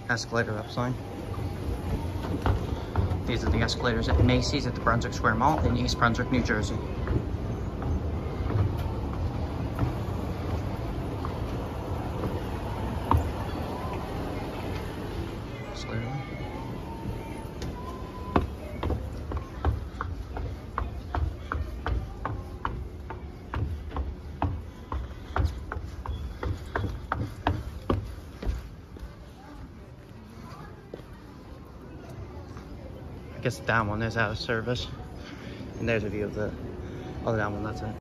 escalator up sign. These are the escalators at Macy's at the Brunswick Square Mall in East Brunswick, New Jersey. Escalator. I guess that one is out of service. And there's a view of the other down one, that's it.